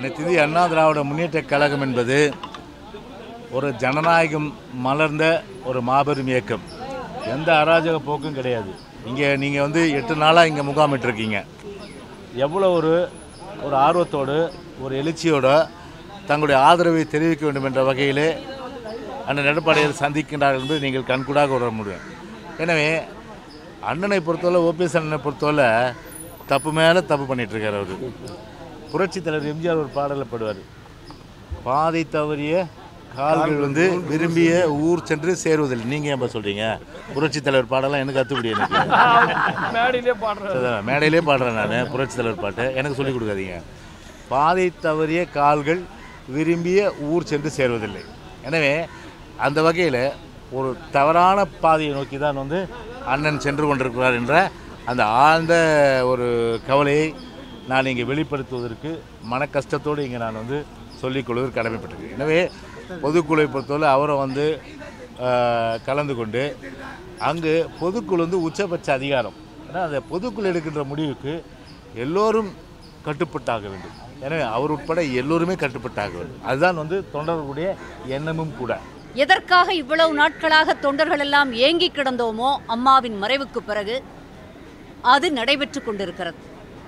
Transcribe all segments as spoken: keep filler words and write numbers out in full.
அனைத்து இந்திய அண்ணா திராவிட முன்னேற்ற கழகம் என்பது ஒரு ஜனநாயகம் மலர்ந்த ஒரு மாபெரும் இயக்கம். எந்த அராஜக போக்கும் கிடையாது. இங்கே நீங்கள் வந்து எட்டு நாளாக இங்கே முகாமிட்டிருக்கீங்க. எவ்வளோ ஒரு ஒரு ஆர்வத்தோடு ஒரு எழுச்சியோடு தங்களுடைய ஆதரவை தெரிவிக்க வேண்டும் என்ற வகையிலே அந்த எடப்பாடியார் சந்திக்கின்றார்கள் என்பது நீங்கள் கண்கூடாக உணர முடியும். எனவே அண்ணனை பொறுத்தவரை, ஓபிஎஸ் அண்ணனை பொறுத்தவரை தப்பு மேலே தப்பு பண்ணிகிட்ருக்கார். அவர் புரட்சி தலைவர் எம்ஜிஆர் ஒரு பாடலை பாடுவார், பாதை தவறிய கால்கள் வந்து விரும்பிய ஊர் சென்று சேருவதில்லை. நீங்கள் ஏன் சொல்கிறீங்க? புரட்சி தலைவர் பாடலாம் எனக்கு கற்றுப்படி, எனக்கு மேடையிலே பாடுறேன் மேடையிலே பாடுறேன் நான் புரட்சி தலைவர் பாட்டு. எனக்கு சொல்லிக் கொடுக்காதீங்க. பாதை தவறிய கால்கள் விரும்பிய ஊர் சென்று சேருவதில்லை. எனவே அந்த வகையில் ஒரு தவறான பாதையை நோக்கி தான் வந்து அண்ணன் சென்று கொண்டிருக்கிறார் என்ற அந்த ஆழ்ந்த ஒரு கவலையை நான் இங்கே வெளிப்படுத்துவதற்கு மன கஷ்டத்தோடு இங்கே நான் வந்து சொல்லிக்கொள்வதற்கு கடமைப்பட்டிருக்கேன். எனவே பொதுக்குழுவை பொறுத்தவரை அவரை வந்து கலந்து கொண்டு அங்கு பொதுக்குழு வந்து உச்சபட்ச அதிகாரம். ஏன்னா அந்த பொதுக்குழு எடுக்கின்ற முடிவுக்கு எல்லோரும் கட்டுப்பட்டாக வேண்டும். எனவே அவர் உட்பட எல்லோருமே கட்டுப்பட்டாக வேண்டும். அதுதான் வந்து தொண்டர்களுடைய எண்ணமும் கூட. எதற்காக இவ்வளவு நாட்களாக தொண்டர்கள் எல்லாம் ஏங்கி கிடந்தோமோ அம்மாவின் மறைவுக்கு பிறகு அது நடைபெற்று கொண்டிருக்கிறது.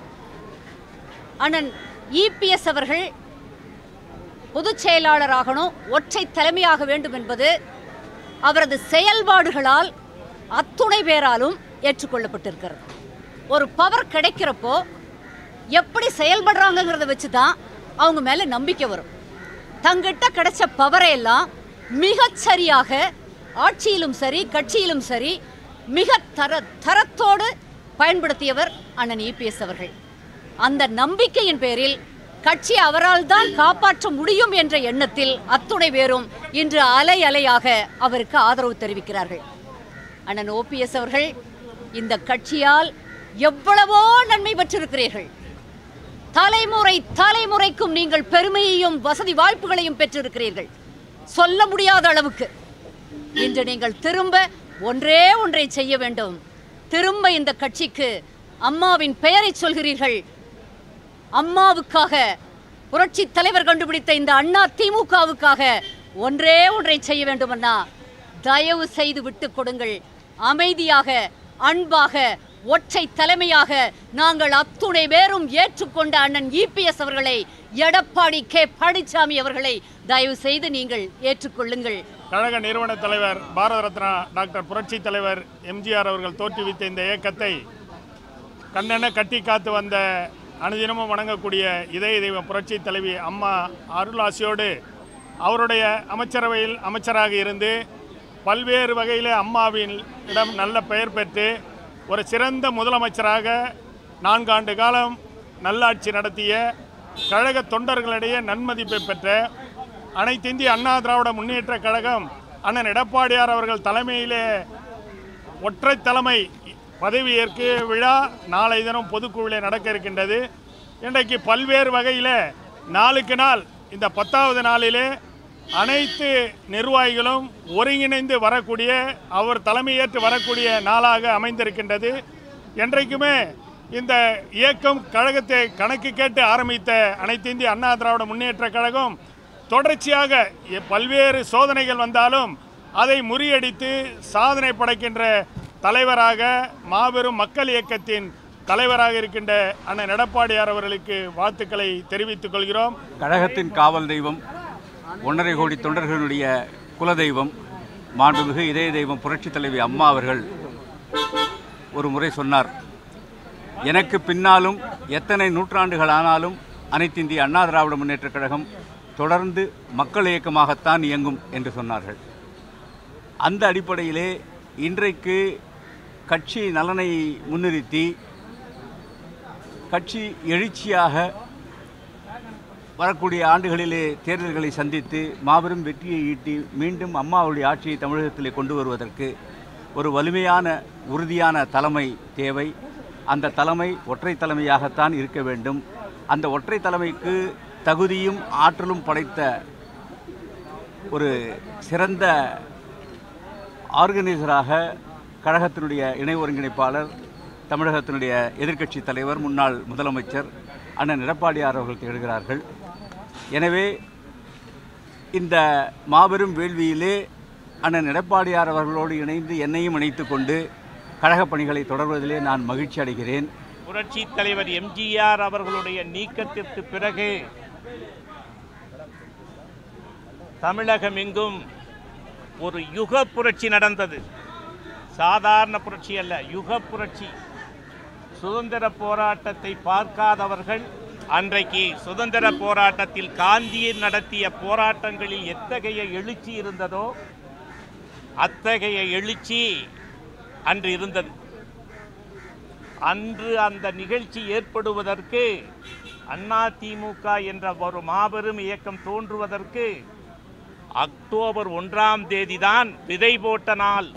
அண்ணன் இபிஎஸ் அவர்கள் பொதுச் செயலாளராகணும், ஒற்றை தலைமையாக வேண்டும் என்பது அவரது செயல்பாடுகளால் அத்துணை பேராலும் ஏற்றுக்கொள்ளப்பட்டிருக்கிறது. ஒரு பவர் கிடைக்கிறப்போ எப்படி செயல்படுறாங்கிறத வச்சு தான் அவங்க மேலே நம்பிக்கை வரும். தங்கிட்ட கிடைச்ச பவரை எல்லாம் மிகச்சரியாக ஆட்சியிலும் சரி கட்சியிலும் சரி மிக தர தரத்தோடு பயன்படுத்தியவர் அண்ணன் இபிஎஸ் அவர்கள். அந்த நம்பிக்கையின் பேரில் கட்சி அவரால் தான் காப்பாற்ற முடியும் என்ற எண்ணத்தில் அத்துணை பேரும் இன்று அலை அலையாக அவருக்கு ஆதரவு தெரிவிக்கிறார்கள். அண்ணன் ஓபிஎஸ் அவர்கள் இந்த கட்சியால் எவ்வளவோ நன்மை பெற்றிருக்கிறீர்கள். தலைமுறை தலைமுறைக்கும் நீங்கள் பெருமையையும் வசதி வாய்ப்புகளையும் பெற்றிருக்கிறீர்கள். சொல்ல முடியாத அளவுக்கு இன்று நீங்கள் திரும்ப ஒன்றே ஒன்றை செய்ய வேண்டும். திரும்ப இந்த கட்சிக்கு அம்மாவின் பெயரை சொல்கிறீர்கள். அம்மாவுக்காக, புரட்சி தலைவர் கண்டுபிடித்த இந்த அண்ணா திமுகவுக்காக ஒன்றே ஒன்றை செய்ய வேண்டுமன்னா தயவு செய்து விட்டு கொடுங்கள். அமைதியாக, அன்பாக, ஒற்றை தலைமையாக நாங்கள் அத்துணை பேரும் ஏற்றுக்கொண்ட அண்ணன் இபிஎஸ் அவர்களை, எடப்பாடி கே பழனிசாமி அவர்களை தயவு செய்து நீங்கள் ஏற்றுக்கொள்ளுங்கள். கழக நிறுவன தலைவர் பாரத ரத்னா டாக்டர் புரட்சி தலைவர் எம்ஜிஆர் அவர்கள் தோற்றுவித்த இந்த இயக்கத்தை கண்ணென கட்டி காத்து வந்த அனுதினமும் வணங்கக்கூடிய இதய தெய்வம் புரட்சி தலைவி அம்மா அருளாசியோடு அவருடைய அமைச்சரவையில் அமைச்சராக இருந்து பல்வேறு வகையில் அம்மாவின் இடம் நல்ல பெயர் பெற்று ஒரு சிறந்த முதலமைச்சராக நான்காண்டு காலம் நல்லாட்சி நடத்திய கழக தொண்டர்களிடையே நன்மதிப்பை பெற்ற அனைத்து இந்திய அண்ணா திராவிட முன்னேற்ற கழகம் அண்ணன் எடப்பாடியார் அவர்கள் தலைமையிலே ஒற்றை தலைமை பதவியேற்கு விழா நாளை தினம் பொதுக்குழுவிலே நடக்க இருக்கின்றது. இன்றைக்கு பல்வேறு வகையில் நாளுக்கு நாள் இந்த பத்தாவது நாளிலே அனைத்து நிர்வாகிகளும் ஒருங்கிணைந்து வரக்கூடிய, அவர் தலைமையேற்று வரக்கூடிய நாளாக அமைந்திருக்கின்றது. என்றைக்குமே இந்த இயக்கம் கழகத்தை கணக்கு கேட்டு ஆரம்பித்த அனைத்து இந்திய அண்ணா திராவிட முன்னேற்ற கழகம் தொடர்ச்சியாக பல்வேறு சோதனைகள் வந்தாலும் அதை முறியடித்து சாதனை படைக்கின்ற தலைவராக, மாபெரும் மக்கள் இயக்கத்தின் தலைவராக இருக்கின்ற அண்ணன் எடப்பாடியார் அவர்களுக்கு வாழ்த்துக்களை தெரிவித்துக் கொள்கிறோம். கழகத்தின் காவல் தெய்வம், ஒன்றரை கோடி தொண்டர்களுடைய குலதெய்வம், மாண்புமிகு இதய தெய்வம் புரட்சி தலைவி அம்மா அவர்கள் ஒரு முறை சொன்னார், எனக்கு பின்னாலும் எத்தனை நூற்றாண்டுகள் ஆனாலும் அனைத்து இந்திய அண்ணா திராவிட முன்னேற்ற கழகம் தொடர்ந்து மக்கள் இயக்கமாகத்தான் இயங்கும் என்று சொன்னார்கள். அந்த அடிப்படையிலே இன்றைக்கு கட்சி நலனை முன்னிறுத்தி கட்சி எழுச்சியாக வரக்கூடிய ஆண்டுகளிலே தேர்தல்களை சந்தித்து மாபெரும் வெற்றியை ஈட்டி மீண்டும் அம்மாவுடைய ஆட்சியை தமிழகத்திலே கொண்டு வருவதற்கு ஒரு வலிமையான உறுதியான தலைமை தேவை. அந்த தலைமை ஒற்றை தலைமையாகத்தான் இருக்க வேண்டும். அந்த ஒற்றை தலைமைக்கு தகுதியும் ஆற்றலும் படைத்த ஒரு சிறந்த ஆர்கனைசராக கழகத்தினுடைய இணை ஒருங்கிணைப்பாளர், தமிழகத்தினுடைய எதிர்க்கட்சி தலைவர், முன்னாள் முதலமைச்சர் அண்ணன் எடப்பாடியார் அவர்கள் திகழ்கிறார்கள். எனவே இந்த மாபெரும் வேள்வியிலே அண்ணன் எடப்பாடியார் அவர்களோடு இணைந்து என்னையும் இணைத்து கொண்டு கழகப் பணிகளை தொடர்வதிலே நான் மகிழ்ச்சி அடைகிறேன். புரட்சி தலைவர் எம்ஜிஆர் அவர்களுடைய நீக்கத்திற்கு பிறகு தமிழகம் எங்கும் ஒரு யுக புரட்சி நடந்தது. சாதாரண புரட்சி அல்ல, யுக புரட்சி. சுதந்திர போராட்டத்தை பார்க்காதவர்கள் அன்றைக்கு சுதந்திர போராட்டத்தில் காந்தியன் நடத்திய போராட்டங்களில் எத்தகைய எழுச்சி இருந்ததோ அத்தகைய எழுச்சி அன்று இருந்தது. அன்று அந்த நிகழ்ச்சி ஏற்படுவதற்கு அதிமுக என்ற ஒரு மாபெரும் இயக்கம் தோன்றுவதற்கு அக்டோபர் ஒன்றாம் தேதி தான் விதை போட்ட நாள்.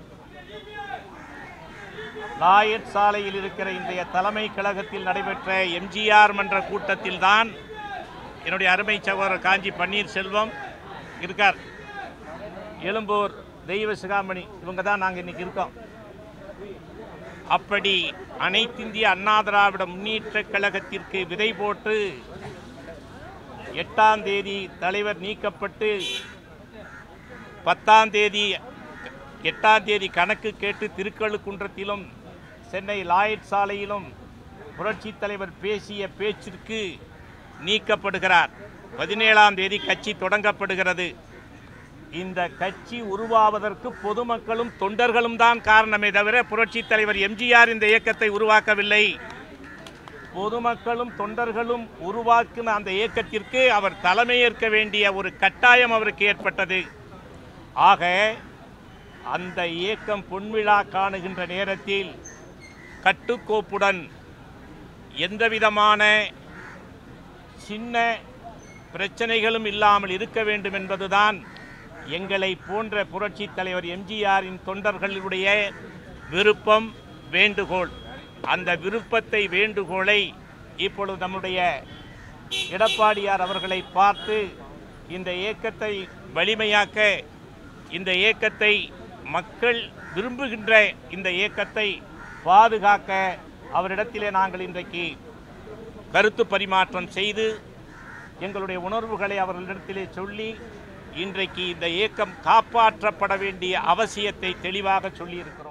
லாயட் சாலையில் இருக்கிற இன்றைய தலைமை கழகத்தில் நடைபெற்ற எம்ஜிஆர் மன்ற கூட்டத்தில் தான் என்னுடைய அருமை சகோதரர் காஞ்சி பன்னீர்செல்வம் இருக்கார், எழும்பூர் தெய்வ சிகாமணி, இவங்க தான் நாங்கள் இன்னைக்கு இருக்கோம். அப்படி அனைத்திந்திய அண்ணா திராவிட முன்னேற்ற கழகத்திற்கு விதை போட்டு எட்டாம் தேதி தலைவர் நீக்கப்பட்டு பத்தாம் தேதி எட்டாம் தேதி கணக்கு கேட்டு திருக்கழுக்குன்றத்திலும் சென்னை லாயட் சாலையிலும் புரட்சி தலைவர் பேசிய பேச்சிற்கு நீக்கப்படுகிறார். பதினேழாம் தேதி கட்சி தொடங்கப்படுகிறது. இந்த கட்சி உருவாவதற்கு பொதுமக்களும் தொண்டர்களும் தான் காரணமே தவிர புரட்சி தலைவர் எம்ஜிஆர் இந்த இயக்கத்தை உருவாக்கவில்லை. பொதுமக்களும் தொண்டர்களும் உருவாக்கின அந்த இயக்கத்திற்கு அவர் தலைமையேற்க வேண்டிய ஒரு கட்டாயம் அவருக்கு ஏற்பட்டது. ஆக அந்த இயக்கம் பொன்விழா காணுகின்ற நேரத்தில் கட்டுக்கோப்புடன் எந்தவிதமான சின்ன பிரச்சனைகளும் இல்லாமல் இருக்க வேண்டும் என்பதுதான் எங்களை போன்ற புரட்சி தலைவர் எம்ஜிஆரின் தொண்டர்களுடைய விருப்பம், வேண்டுகோள். அந்த விருப்பத்தை வேண்டுகோளை இப்பொழுது நம்முடைய எடப்பாடியார் அவர்களை பார்த்து இந்த இயக்கத்தை வலிமையாக்க, இந்த இயக்கத்தை மக்கள் விரும்புகின்ற இந்த இயக்கத்தை பாதுகாக்க அவரிடத்திலே நாங்கள் இன்றைக்கு கருத்து பரிமாற்றம் செய்து எங்களுடைய உணர்வுகளை அவர்களிடத்திலே சொல்லி இன்றைக்கு இந்த இயக்கம் காப்பாற்றப்பட வேண்டிய அவசியத்தை தெளிவாக சொல்லியிருக்கிறோம்.